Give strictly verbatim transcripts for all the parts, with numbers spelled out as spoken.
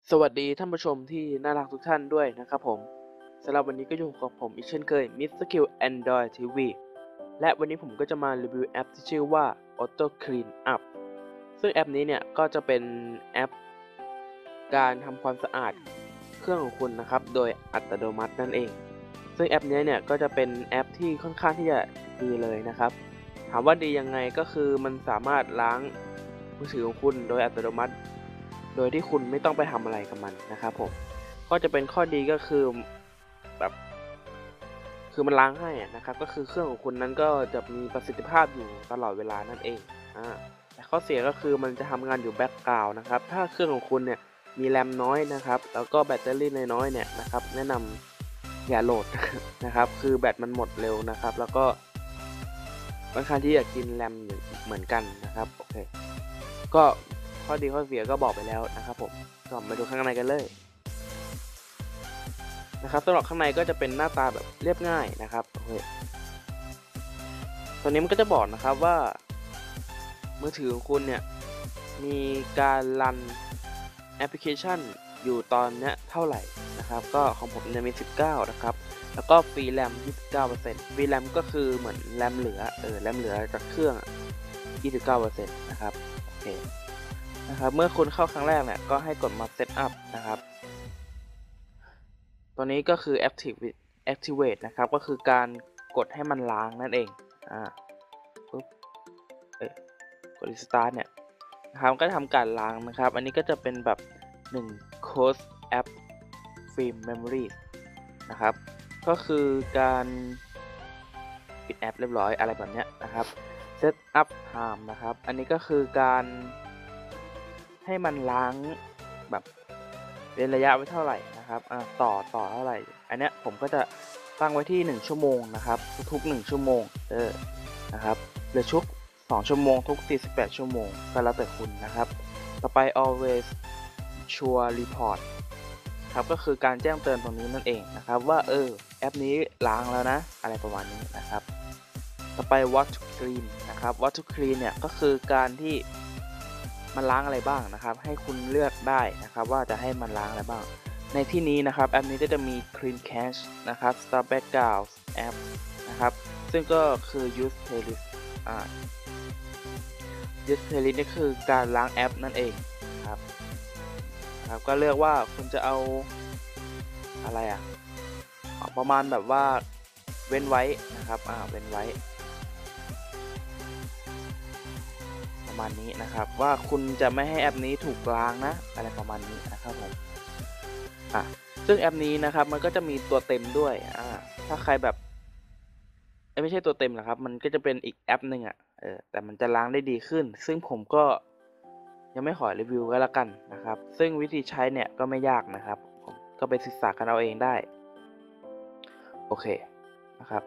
สวัสดีท่านผู้ชมที่น่ารักทุกท่านด้วยนะครับผมสำหรับวันนี้ก็อยู่กับผมอีกเช่นเคย มิสเตอร์ Q Android ที วี และวันนี้ผมก็จะมารีวิวแอปที่ชื่อว่า Auto Clean Up ซึ่งแอปนี้เนี่ยก็จะเป็นแอปการทำความสะอาดเครื่องของคุณนะครับโดยอัตโนมัตินั่นเองซึ่งแอปนี้เนี่ยก็จะเป็นแอปที่ค่อนข้างที่จะดีเลยนะครับถามว่าดียังไงก็คือมันสามารถล้างมือถือของคุณโดยอัตโนมัติโดยที่คุณไม่ต้องไปทำอะไรกับมันนะครับผมก็จะเป็นข้อดีก็คือแบบคือมันล้างให้นะครับก็คือเครื่องของคุณนั้นก็จะมีประสิทธิภาพอยู่ตลอดเวลานั่นเองอ่าแต่ข้อเสียก็คือมันจะทำงานอยู่แบ็กกราวน์นะครับถ้าเครื่องของคุณเนี่ยมีแรมน้อยนะครับแล้วก็แบตเตอรี่น้อยๆเนี่ยนะครับแนะนำอย่าโหลดนะครับคือแบตมันหมดเร็วนะครับแล้วก็ค่อนข้างที่จะกินแรมเหมือนกันนะครับโอเคก็ข้อดีข้อเสียก็บอกไปแล้วนะครับผมก็มาดูข้างในกันเลยนะครับสำหรับข้างในก็จะเป็นหน้าตาแบบเรียบง่ายนะครับโอเคตัวนี้มันก็จะบอกนะครับว่ามือถือของคุณเนี่ยมีการรันแอปพลิเคชันอยู่ตอนเนี้ยเท่าไหร่นะครับก็ของผมเนี่ยมีสิบเก้านะครับแล้วก็ฟรีแรม ยี่สิบเก้าเปอร์เซ็นต์ ฟรีแรมก็คือเหมือนแรมเหลือเออแรมเหลือจากเครื่อง ยี่สิบเก้าเปอร์เซ็นต์ นะครับโอเคนะครับเมื่อคุณเข้าครั้งแรกเนี่ยก็ให้กดมา Setup นะครับตัวนี้ก็คือ Active Activate นะครับก็คือการกดให้มันล้างนั่นเองอ่าปุ๊บเอ้ยกด Restart เนี่ยนะครับก็ทำการล้างนะครับอันนี้ก็จะเป็นแบบหนึ่ง Close App Film Memory นะครับก็คือการปิดแอปเรียบร้อยอะไรแบบเนี้ยนะครับ Setup Time นะครับอันนี้ก็คือการให้มันล้างแบบเป็นระยะไว้เท่าไหร่นะครับอ่าต่อต่อเท่าไหร่อันเนี้ยผมก็จะตั้งไว้ที่หนึ่งชั่วโมงนะครับทุกๆหนึ่งชั่วโมงเออนะครับหรือชุกสองชั่วโมงทุกสี่สิบแปดชั่วโมงก็แล้วแต่คุณนะครับต่อไป always sure report ครับก็คือการแจ้งเตือนตรงนี้นั่นเองนะครับว่าเออแอปนี้ล้างแล้วนะอะไรประมาณนี้นะครับต่อไป what to clean นะครับ what to clean เนี่ยก็คือการที่มันล้างอะไรบ้างนะครับให้คุณเลือกได้นะครับว่าจะให้มันล้างอะไรบ้างในที่นี้นะครับแอปนี้ก็จะมี clean cache นะครับ start background app นะครับซึ่งก็คือ use playlist อ่า use playlist นี่คือการล้างแอปนั่นเองครับครับก็เลือกว่าคุณจะเอาอะไรอ่ะประมาณแบบว่าเว้นไว้นะครับอ่าเว้นไว้ประมาณนี้นะครับว่าคุณจะไม่ให้แอปนี้ถูกล้างนะอะไรประมาณนี้นะครับผมอ่ะซึ่งแอปนี้นะครับมันก็จะมีตัวเต็มด้วยอ่าถ้าใครแบบไม่ใช่ตัวเต็มหรอกครับมันก็จะเป็นอีกแอปหนึ่งอ่ะเออแต่มันจะล้างได้ดีขึ้นซึ่งผมก็ยังไม่ขอรีวิวก็แล้วกันนะครับซึ่งวิธีใช้เนี่ยก็ไม่ยากนะครับผมก็ไปศึกษากันเอาเองได้โอเคนะครับ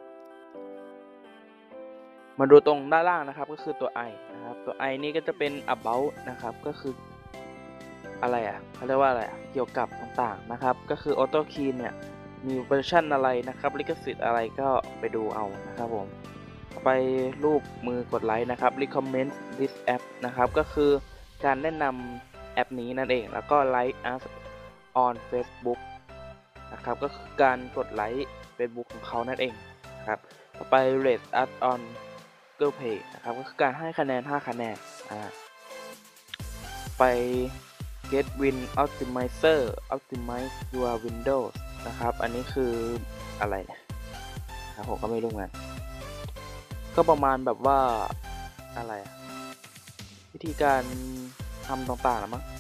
มาดูตรงด้านล่างนะครับก็คือตัว I นะครับตัว I นี่ก็จะเป็น about นะครับก็คืออะไรอ่ะเขาเรียกว่าอะไรอ่ะเกี่ยวกับต่างๆนะครับก็คือ Auto Key เนี่ยมีเวอร์ชันอะไรนะครับลิขสิทธิ์อะไรก็ไปดูเอานะครับผมไปรูปมือกดไลค์นะครับ recommend this app นะครับก็คือการแนะนำแอปนี้นั่นเองแล้วก็ like us on Facebook นะครับก็คือการกดไลค์ Facebook ของเขานั่นเองนะครับต่อไป rate us on Google Play นะครับก็คือการให้คะแนนห้าคะแนนอ่าไป Get Win Optimizer Optimize your Windows นะครับอันนี้คืออะไรเนี่ยครับผมก็ไม่รู้เหมือนกันก็ประมาณแบบว่าอะไรวิธีการทำต่างๆนะมั้ง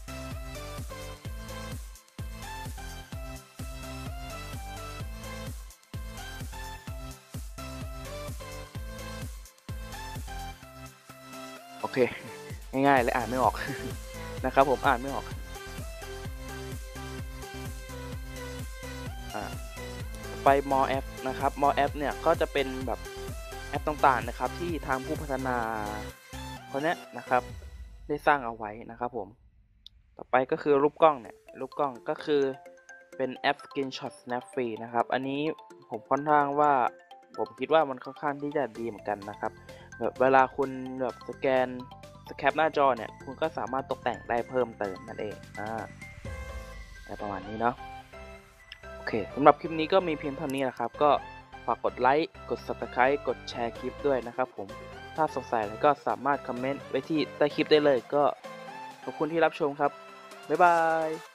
โอเคง่ายๆเลยอ่านไม่ออก นะครับผมอ่านไม่ออกอ่าไป more app นะครับ more app เนี่ยก็จะเป็นแบบแอปต่างๆนะครับที่ทางผู้พัฒนาคนนี้นะครับได้สร้างเอาไว้นะครับผมต่อไปก็คือรูปกล้องเนี่ยรูปกล้องก็คือเป็นแอป Screenshot Snap Free นะครับอันนี้ผมค่อนข้างว่าผมคิดว่ามันค่อนข้างที่จะดีเหมือนกันนะครับแบบเวลาคุณแบบสแกนสแคปหน้าจอเนี่ยคุณก็สามารถตกแต่งได้เพิ่มเติมนั่นเองอ่าอะไรประมาณนี้เนาะโอเคสำหรับคลิปนี้ก็มีเพียงเท่านี้แหละครับก็ฝากกดไลค์กด ซับสไครบ์ กดแชร์คลิปด้วยนะครับผมถ้าสงสัยแล้วก็สามารถคอมเมนต์ไว้ที่ใต้คลิปได้เลยก็ขอบคุณที่รับชมครับบ๊ายบาย